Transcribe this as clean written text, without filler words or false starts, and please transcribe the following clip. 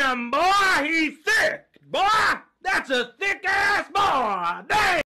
Damn, boy, he's thick. Boy, that's a thick ass boy. Damn.